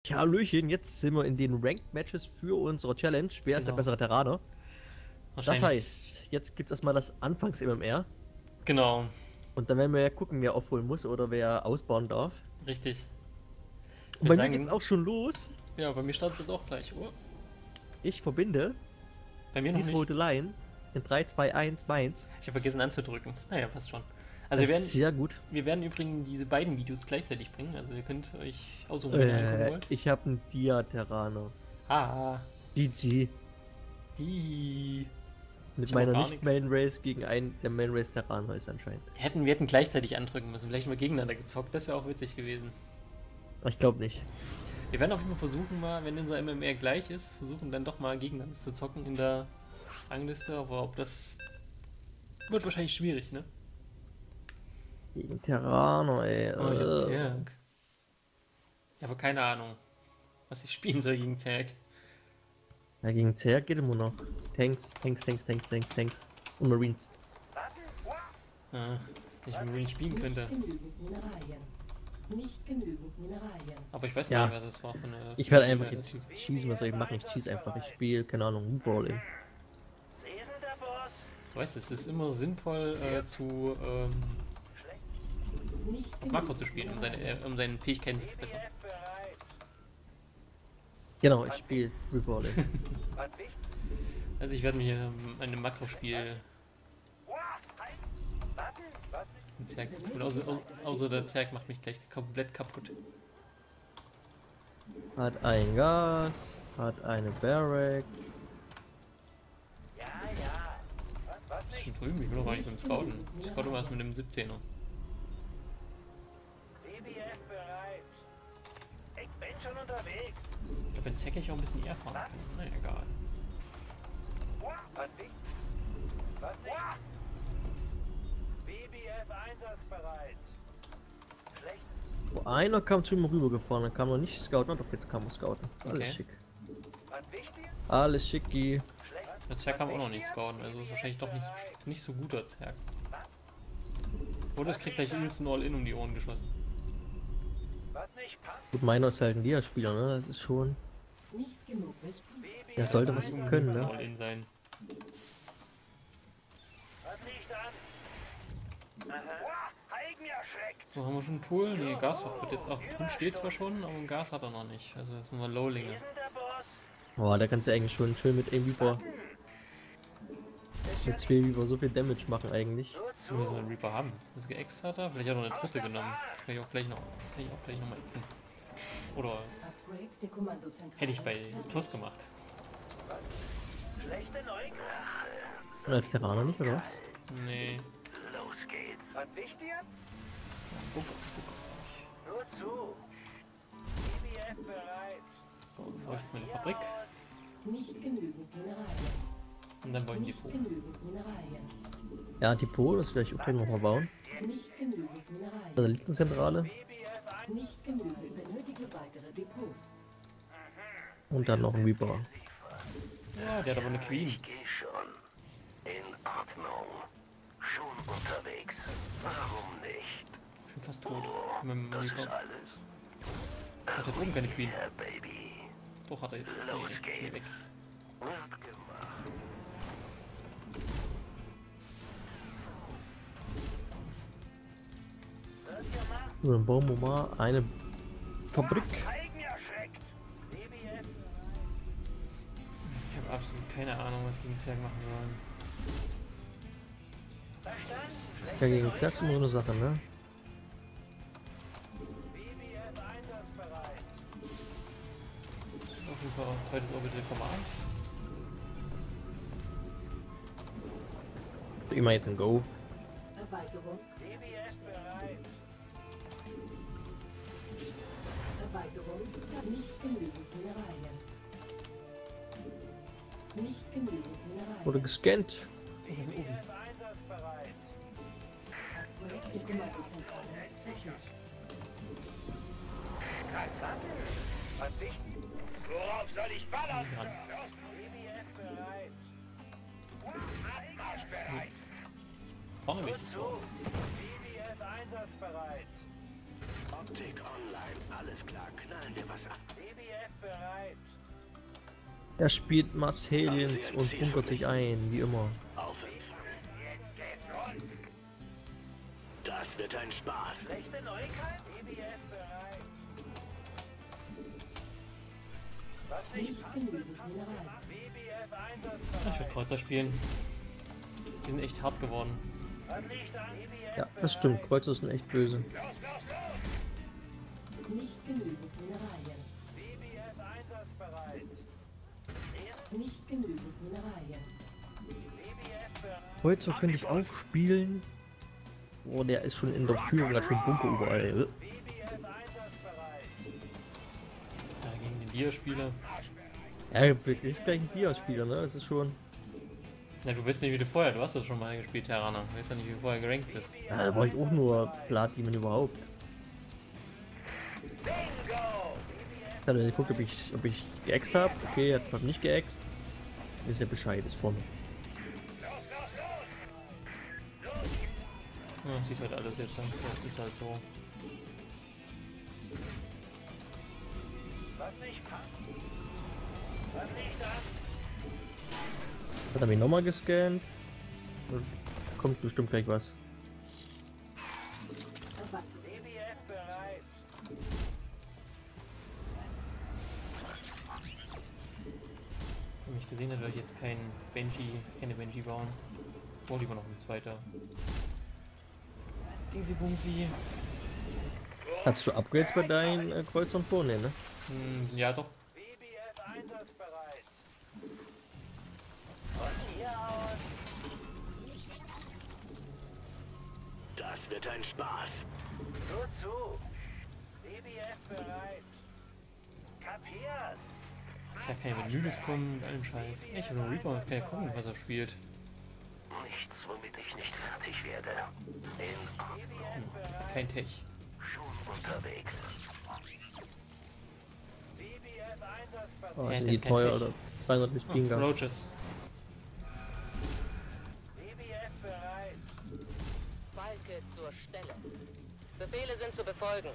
Ja, Hallöchen, jetzt sind wir in den Ranked Matches für unsere Challenge. Wer ist der Genau. bessere Terraner? Das Wahrscheinlich. heißt, jetzt gibt es erstmal das Anfangs-MMR Genau, und dann werden wir ja gucken, wer aufholen muss oder wer ausbauen darf. richtig. Ich Und würde bei mir geht's sagen, auch schon los. ja, bei mir startet es jetzt auch gleich. Oh, Ich verbinde bei mir noch Please nicht. Hold the Line in 3, 2, 1 Mainz. Ich habe vergessen anzudrücken. Naja, passt schon. Also Das ist sehr gut. wir werden übrigens diese beiden Videos gleichzeitig bringen. Also ihr könnt euch aussuchen, wenn ihr angucken wollt. Ich habe einen Dia-Terraner. Ah, GG. die. Mit Ich habe meiner gar nichts. Nicht-Main-Race gegen einen, der Main-Race-Terraner ist anscheinend. Wir hätten gleichzeitig andrücken müssen. Vielleicht mal gegeneinander gezockt. Das wäre auch witzig gewesen. Aber ich glaube nicht. Wir werden auf jeden Fall versuchen mal, wenn unser MMR gleich ist, versuchen dann doch mal gegeneinander zu zocken in der Rangliste. Aber ob das wird wahrscheinlich schwierig, ne? Gegen Terraner, ey. Oh, ich hab Zerg. Ich habe keine Ahnung, was ich spielen soll gegen Zerg. Ja, gegen Zerg geht immer noch. Tanks. Und Marines. Ja, wenn ich Marine spielen könnte. Nicht genügend Mineralien. Aber ich weiß Ja. gar nicht, was das war für eine. Ich werde einfach jetzt schießen, was soll ich machen? Ich schieße einfach. Ich spiele, keine Ahnung, Brawling. Du weißt, es ist immer sinnvoll Nicht auf Makro zu spielen, um seine Fähigkeiten zu verbessern. Genau, ich spiele Brawling. Also ich werde mir ein Makrospiel mit Zerg zu tun. Außer der Zerg macht mich gleich komplett kaputt. Hat ein Gas, hat eine Barrack. Das ist schon drüben, ich will doch gar nicht mit dem Scouten. Ich scoute mal erst mit dem 17er. Ich bin schon unterwegs. Ich glaube, wenn Zerg ich auch ein bisschen eher fahren kann. Na egal. Was nicht? Was nicht? BBF einsatzbereit. Schlecht. Wo einer kam zu ihm rübergefahren, dann kam er nicht scouten, doch jetzt kam er scouten. Alles Okay. schick. Was wichtig? Alles schicki. Schlecht. Der Zerg kann auch noch nicht scouten, also ist wahrscheinlich doch nicht so guter Zerg. Oder es kriegt gleich instant All-In um die Ohren geschossen. Was nicht passt. Gut, meiner ist halt ein Dia-Spieler, ne? Das ist schon. Nicht genug Resp. Der sollte was können, Ein ne? All-In sein. Was liegt an? Aha. Heigen erschreckt. So, haben wir schon einen Pool? Ne, Gasfach wird jetzt. Ach, Pool steht zwar schon, aber ein Gas hat er noch nicht. Also das sind wir Lowlinge. Wir sind der Boss. Boah, da kannst du eigentlich schon schön mit einem Reaper. Mit zwei Reaper so viel Damage machen eigentlich. Nur So, wir so zu. einen Reaper haben. Das geäxt hat er. Vielleicht hat er noch eine dritte genommen. Kann ich auch gleich noch mal äxten. Oder Upgrade der Kommandozentrale. hätte ich bei TOS gemacht. Schlechte Neuigkeiten. Und als Terraner nicht, oder was? Nee. Los geht's. Was wichtig? Nur zu. BBF bereit. So, dann baue ich jetzt meine Fabrik. Nicht genügend Mineralien. Und dann baue ich ein Nicht Depot. genügend Mineralien. Ja, Depot, das werde ich auch noch mal bauen. Nicht genügend Mineralien. Also Linkenzentrale. BBF Nicht genügend. Benötige weitere Depots. Und dann noch ein Reaper. Ja, der hat aber eine Queen. Ich geh schon. In Ordnung. Schon unterwegs. Warum nicht? Ich bin fast tot. Mit dem Das ist Reaper. alles. Hat er oben keine Queen? Ja, Baby. Doch, hat er jetzt. Los Nee, schnell weg. geht's. Wird gemacht. Wird gemacht. So, dann bauen wir mal eine Fabrik. Heigen erschreckt. BBF Ich habe absolut keine Ahnung, was gegen Zerg machen sollen. verstanden. Ja, gegen Zerg ist immer so eine Sache, ne? BBF einsatzbereit. Auf jeden Fall auch ein zweites Orbital Command. Immer jetzt ein Go. Erweiterung. BBF bereit. Erweiterung. Nicht genügend Mineralien. Nicht genügend Mineralien. Wurde gescannt. Oh, das ist ein Ovi. BBF einsatzbereit. Upgrade der Kommandozentrale. Fertig. Was wichtig? Worauf soll ich ballern? Dran. BBF bereit. Marschbereit. Vorne mich. Zu. BBF einsatzbereit. Optik online. Alles klar, knallen wir was ab. BBF bereit. Er spielt Marcelians und bunkert sich ein, wie immer. Auf 5. Das wird ein Spaß. Rechte Neuigkeit? BBF bereit. Was Nicht genügend Mineralien. BBF einsatzbereit. Ich will Kreuzer spielen. Die sind echt hart geworden. Was liegt an? BBF Ja, das stimmt. Kreuzer sind echt böse. Nicht genügend Mineralien. BBF einsatzbereit. Nicht genügend Mineralien. BBF bereit. Kreuzer könnte ich auch spielen. Oh, der ist schon in der Führung, hat schon Bunker überall. BBF einsatzbereit. Ja, gegen den Dia-Spieler. Ja, er ist gleich ein Dia-Spieler, ne? Das ist schon. Na, du weißt nicht, wie du vorher, du hast das schon mal gespielt, Terraner. Du weißt ja nicht, wie du vorher gerankt bist. Ja, da war ich auch nur Platin, wenn überhaupt. Ich hatte geguckt, ob ich geäxt habe. Okay, er hat nicht geäxt. Ist ja Bescheid, ist vorne. Ja, sieht halt alles jetzt an. Das ist halt so. Was nicht passt. Was liegt an? Hat er mich nochmal gescannt. Da kommt bestimmt gleich was. BBF bereit. Wenn mich gesehen hat, werde ich jetzt keine Banshee bauen. Oh, lieber noch ein zweiter. Dingsi Bungsi. Hast du Upgrades bei deinen Kreuzern vorne, ne? Ja, doch. BBF einsatzbereit. Von hier aus. Das wird ein Spaß. Nur zu. BBF bereit. Kapiert. Jetzt ja keine Menüs kommen und allen Scheiß. Ich habe nur Reaper, kann ja gucken, was er spielt. Nichts, womit ich nicht fertig werde. Kein Tech. Schon unterwegs. BBF einsatzbereit. Oh, Ja, sind der die kann teuer nicht. oder 300 bis Pinga. Roaches. BBF bereit. Falke zur Stelle. Befehle sind zu befolgen.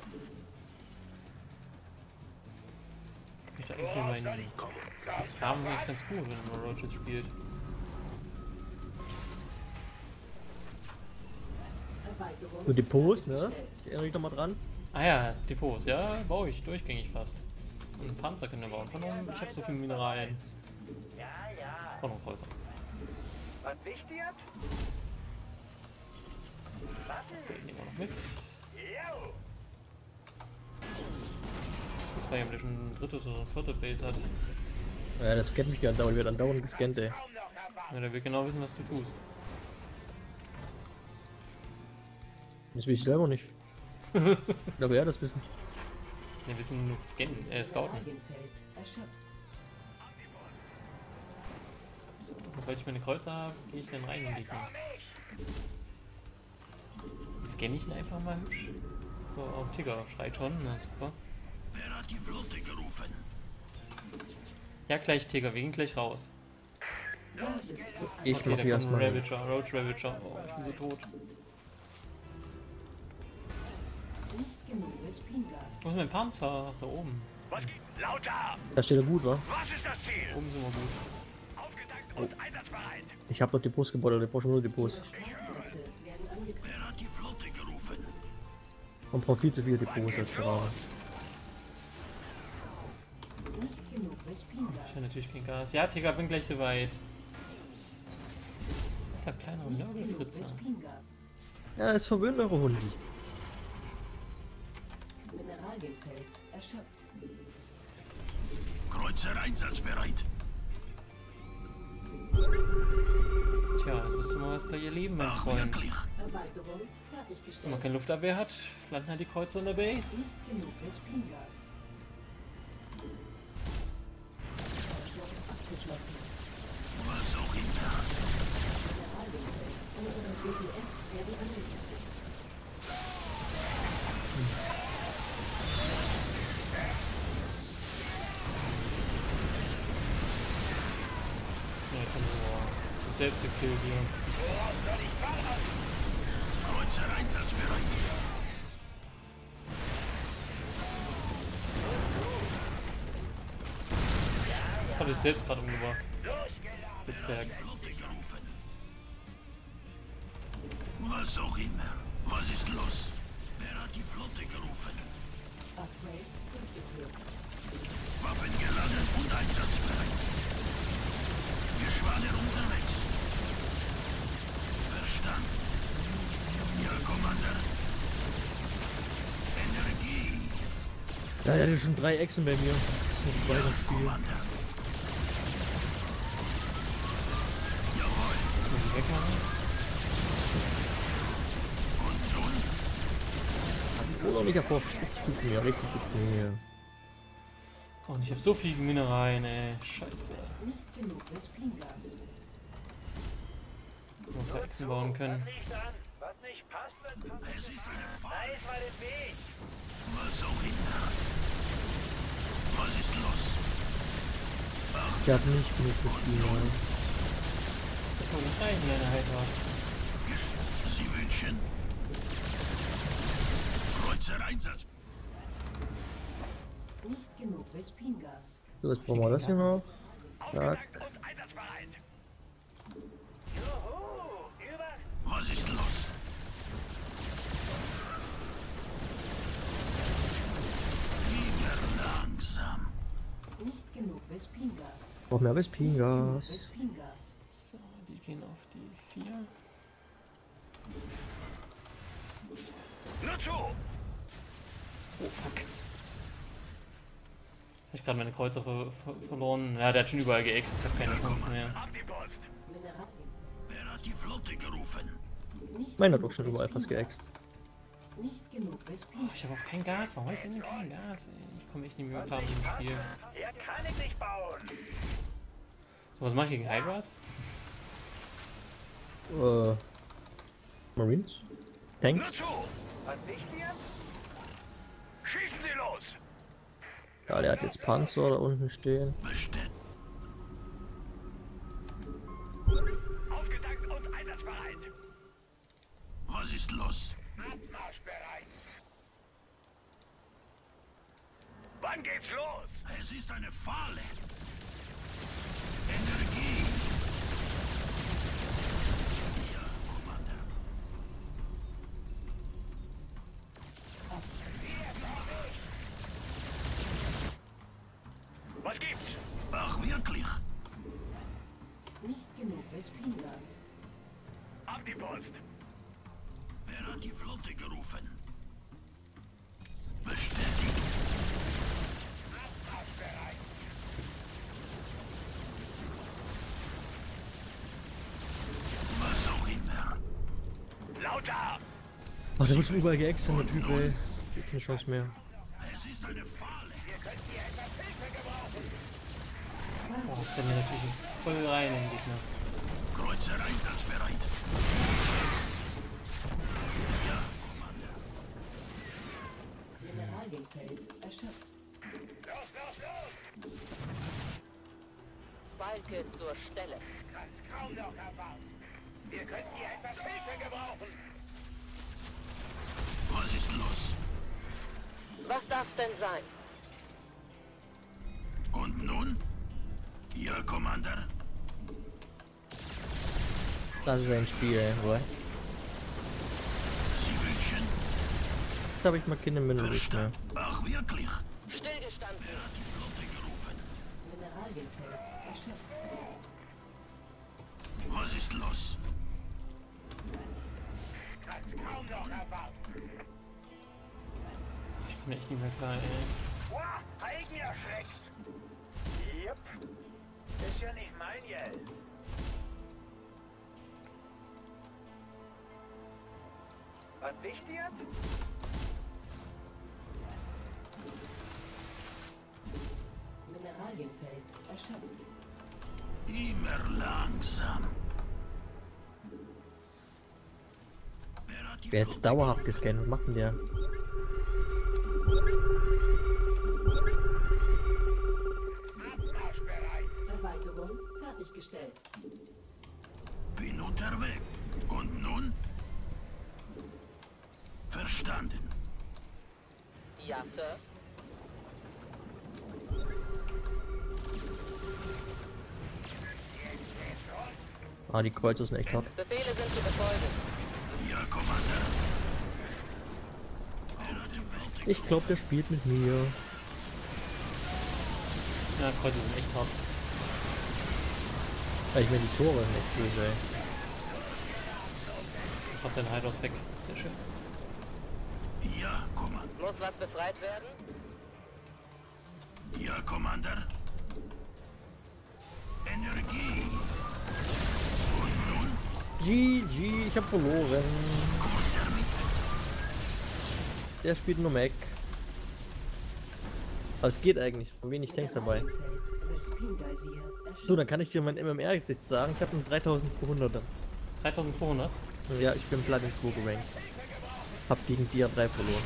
Ich dachte eigentlich meinen Rahmen eigentlich ganz gut, wenn man Roaches spielt. Erweiterung. So Depots, ne? Ich erinnere mich noch mal dran. Ah ja, Depots, ja, baue ich durchgängig fast. Und einen Panzer können wir bauen. Ich habe so viele Mineralien. Ja, ja. Auch noch Kreuzer. Was wichtig? Den nehmen wir noch mit. Jo. Das war ja, der schon ein drittes oder ein viertes Base hat. Ja, das scannt mich ja andauernd, wird andauernd gescannt, ey. Ja, der will genau wissen, was du tust. Das will ich selber nicht. Ich glaube, er das wissen. Wir wissen nur scannen, scouten. Mineralienfeld erschöpft. Sobald ich meine Kreuzer habe, gehe ich dann rein in die Gegner. Scanne ich ihn einfach mal hübsch. So, oh, Tigger schreit schon, na super. Wer hat die Flotte gerufen? Ja, gleich Tigger, wir gehen gleich raus. Basis. Ich Okay, mach da hier kommt ein erstmal. Ravager, Roach Ravager. Oh, ich bin so tot. Nicht genug Spingas. Wo ist mein Panzer? Ach, da oben. Was gibt? Lauter! Da steht er gut, wa? Was ist das Ziel? Oben sind wir gut. Aufgetankt und einsatzbereit. Ich hab doch Depots gebaut, oder ich brauche schon nur Depots. Ihre Streitkräfte werden angegriffen. Wer hat die Flotte gerufen? Man braucht viel zu viele Depots als Ferrari. Nicht genug Spingas. Ich habe natürlich kein Gas. Ja, Tigger, bin gleich soweit. Der kleinere Nicht genug Nörgelfritze. Spingas. Ja, es verwöhnt eure Hundi. Mineralienfeld erschöpft. Kreuzer einsatzbereit. Tja, das müsste man was gleich erleben, mein Freund. Erweiterung Wenn man fertiggestellt. keine Luftabwehr hat, landen halt die Kreuzer in der Base. Nicht genug Spingas. Forschung abgeschlossen. Was auch immer. Mineralienfeld. Unsere BDFs werden angegriffen. Ja, jetzt haben wir uns selbst gekillt hier. Kreuzer einsatzbereit. sich selbst gerade umgebracht. Bezerg. Was auch immer. Was ist los? Wer hat die Flotte gerufen? Upgrade durchgeführt. Waffen geladen und einsatzbereit. Geschwader unterwegs. Verstanden. Ja, Commander. Energie. Ja, er hat schon 3 Echsen bei mir. Das ist noch weiter Spiel. Commander. Jawohl. Muss ich wegmachen? Und nun? Oder nicht erforscht. Richtig gut von mir, richtig gut von mir. Oh, und ich habe so viel Mineralien, ey. Scheiße. Nicht genug Vespingas. Noch ein paar Echsen bauen können. Was nicht passt, wird passen. Es ist eine Falle. Weiß mal den Weg. Was auch immer. Was ist los? Ich hab nicht genug Vespingas. Da kann man rein, meine Heidwas. Sie wünschen. Kreuzer-Einsatz. Nicht genug Vespingas. So, jetzt brauchen wir das hier noch. Zack. Und einsatzbereit. Juhu, über. Was ist los? Lieber langsam. Nicht genug Vespingas. Brauchen mehr Nicht genug Vespingas. Vespingas. So, die gehen auf die 4. Nur zu. Oh, fuck. Hab ich gerade meine Kreuzer verloren. Ja, der hat schon überall geäxt. Hab keine Chance mehr. Ab die Post. Mineralien. Wer hat die Flotte gerufen? Nicht Meiner hat genug doch schon überall was Vespingas. geäxt. Nicht genug Oh, Vespingas. ich habe auch kein Gas. Warum hab ich denn kein Gas, ey? Ich komme echt nicht mehr klar mit dem Spiel. Hier kann ich nicht bauen. So, was mache ich gegen Hydras? Marines? Tanks? Nur zu. Was nicht hier? Schießen Sie los. Ja, der hat jetzt Panzer da unten stehen. Bestellt. Aufgetankt und einsatzbereit. Was ist los? Abmarschbereit. Wann geht's los? Es ist eine Falle. Energie. Ja, Commander. Was gibt's? Ach, wirklich? Nicht genug Vespingas. Ab die Post. Wer hat die Flotte gerufen? Bestätigt. Abmarschbereit. Was auch immer. Lauter. Ach, der wird schon überall geäxt, der Typ, ey. Ich hab keine Chance mehr. Es ist eine Falle. Wir können hier etwas Hilfe gebrauchen. Oh, das ist mir natürlich voll rein, den Gegner. Kreuzer einsatzbereit. Ja, Commander. Mineralienfeld erschöpft. Los, los, los. Falke zur Stelle. Kann's kaum noch erwarten. Wir können hier etwas Hilfe gebrauchen. Was ist los? Was darf's denn sein? Und nun? Ja, Commander. Das ist ein Spiel, oder? Sie wünschen? Jetzt habe ich mal keine Minerals mehr. Ach, wirklich? Stillgestanden. Wer hat die Flotte gerufen? Mineralienfeld erschöpft. Was ist los? Kann's kaum noch erwarten. Ich bin echt nicht mehr klar, ey. Wow, Eigen erschreckt. Yep. Ist ja nicht mein Geld. Was wichtig? Mineralienfeld erschöpft. Immer langsam. Wer hat die Wer jetzt dauerhaft gescannt, was macht denn der? Abmarschbereit. Erweiterung fertiggestellt. Bin unterwegs. Und nun? Verstanden. Ja, Sir. Ah, die Kreuzer sind echt hart. Befehle sind zu befolgen. Ja, Commander. Wer hat den Flotte Ich glaube, der spielt mit mir. Ja, Kreuze sind echt hart. Ja, ich meine, die Tore sind echt böse, ey. Hat den Hideout weg. Sehr schön. Ja, Commander. Muss was befreit werden? Ja, Commander. Energie. Und nun? GG, ich hab verloren. Großer Der spielt nur Mac. Aber es geht eigentlich, wenig Tanks dabei. Vespin-Geysir So, erschöpft. dann kann ich dir mein MMR jetzt sagen. Ich habe einen 3200er. 3200. Ja, ich bin Platin 2 gerankt. Hab gegen Dia 3 verloren.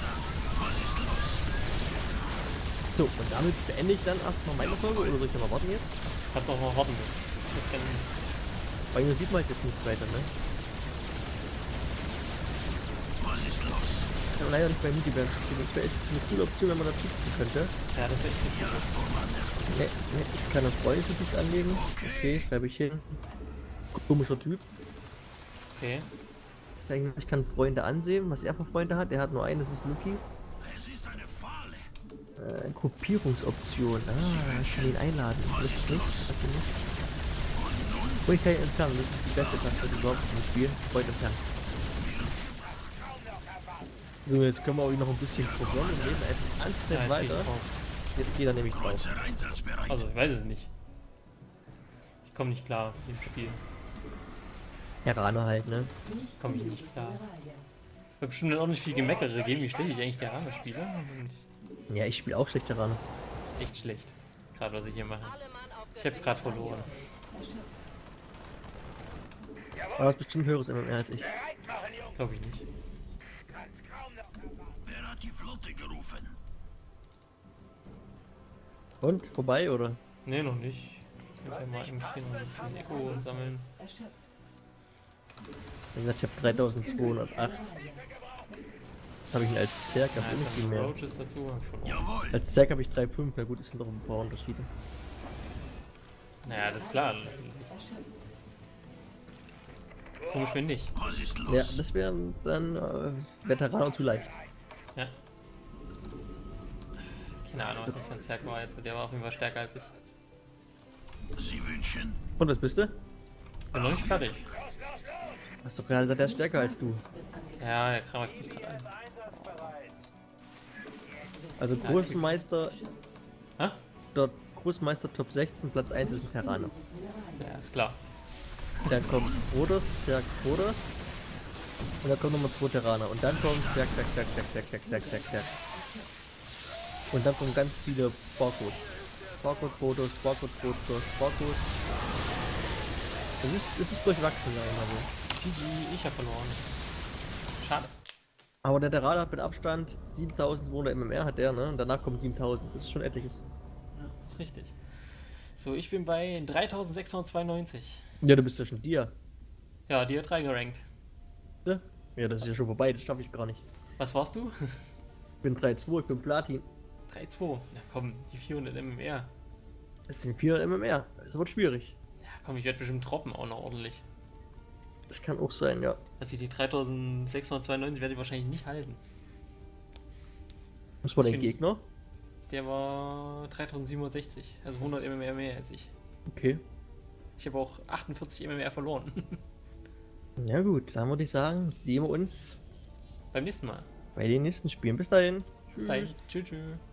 So, und damit beende ich dann erstmal meine Folge, oder soll ich noch mal warten jetzt? Kannst auch mal warten. Das kann Weil hier sieht man halt jetzt nichts weiter, ne? Was ist los? Ich habe leider nicht bei Multiplayer zu spielen. Das wäre echt eine coole Option, wenn man dazu spielen könnte. ja, das wäre echt nicht gut. Ne, ich kann eine Freundesnotiz anlegen. Okay, schreibe ich hin. Komischer Typ. Okay. Ich kann Freunde ansehen, was er für Freunde hat. Er hat nur einen, das ist Luki. Es ist eine Falle. Gruppierungsoption. Ah, ich kann ihn einladen. Das ist nicht. Das ist nicht. Und ich kann ihn entfernen. Das ist die beste Taste überhaupt im Spiel. Freund entfernen. So, jetzt können wir auch noch ein bisschen probieren und leben einfach die ganze Zeit Ja, jetzt geh ich weiter. drauf. Jetzt geht er nämlich drauf. Kreuzer einsatzbereit. Also, ich weiß es nicht. Ich komme nicht klar im Spiel. Terraner halt, ne? Komme ich nicht klar. Mineralien. Ich habe bestimmt auch nicht viel gemeckert dagegen, wie schlecht ich eigentlich der Rame spiele. Und Ja, ich spiele auch schlecht Terraner. das ist echt schlecht. Gerade was ich hier mache. Alle Mann auf Ich habe gerade verloren. Erschöpft. Aber du hast bestimmt höheres MMR als ich. Bereit machen, Jungs. Glaube ich nicht. Kann's kaum noch erwarten. Wer hat die Flotte gerufen? Und? Vorbei, oder? Ne, noch nicht. Ich kann ja mal irgendwie hier noch ein bisschen Echo sammeln. Erschöpft. Wie gesagt, ich habe 3208. Habe ich ihn als Zerg, Ja, hab ich jetzt nicht viel haben wir mehr. Roaches dazu. Hab ich verloren. Jawohl. Als Zerg habe ich 3,5. Na gut, es sind doch ein paar Unterschiede. Naja, das ist klar. Erschöpft. Komisch, wenn nicht. Was ist los? Ja, das wäre dann Veteraner zu leicht. Ja. Keine Ahnung, was das für ein Zerg war jetzt. Der war auf jeden Fall stärker als ich. Sie wünschen? Und was bist du? Bin noch nicht fertig. Hast doch gerade gesagt, der ist stärker als du. Ja, der Kram mich gerade an. Also Großmeister, Hä? dort Großmeister Top 16, Platz 1 ist ein Terraner. Ja, ist klar. Dann kommt Rhodos, Zerg, Rhodos. Und dann kommen nochmal 2 Terraner. Und dann kommt Zerg, Zerg, Zerg, Zerg, Zerg, Zerg, Zerg, Zerg, Zerg. Und dann kommen ganz viele Barcodes. Barcode, Rhodos, Barcode, Rhodos, Barcode. Es ist durchwachsen, sag ich mal so. GG, ich habe verloren. Schade. Aber der Terraner hat mit Abstand 7200 MMR hat der, ne? Und danach kommt 7000. Das ist schon etliches. Ja, ist richtig. So, ich bin bei 3692. Ja, du bist ja schon Dia. Ja, die hat 3 gerankt. Ja, das ist ja schon vorbei, das schaffe ich gar nicht. Was warst du? Ich bin 3-2, ich bin Platin. 3-2. Na komm, die 400 MMR. Es sind 400 MMR. Das wird schwierig. Ja komm, ich werde bestimmt droppen auch noch ordentlich. Das kann auch sein, ja. Also die 3692 werde ich wahrscheinlich nicht halten. Was war Ich dein find- Gegner? Der war 3760, also 100 MMR mehr als ich. Okay. Ich habe auch 48 MMR verloren. Ja gut, dann würde ich sagen, sehen wir uns Beim nächsten Mal. bei den nächsten Spielen. Bis dahin. Bis dahin. Tschüss. Tschüss.